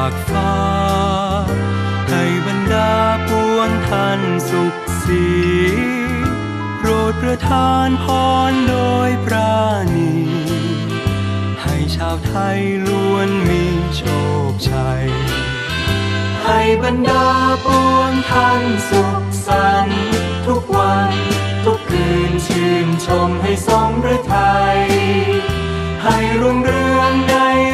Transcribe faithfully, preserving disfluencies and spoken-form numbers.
จากฟ้าให้บรรดาปวงท่านสุขสีโปรดประทานพรโดยปราณีให้ชาวไทยล้วนมีโชคชัยให้บรรดาปวงท่านสุขสันต์ทุกวันทุกคืนชื่นชมให้สมฤทัยให้รุ่งเรืองใน